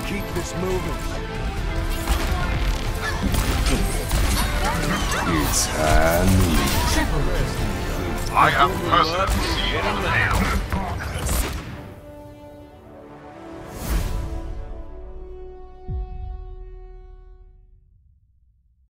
Keep this moving. It's Halloween. I have personally seen the nail.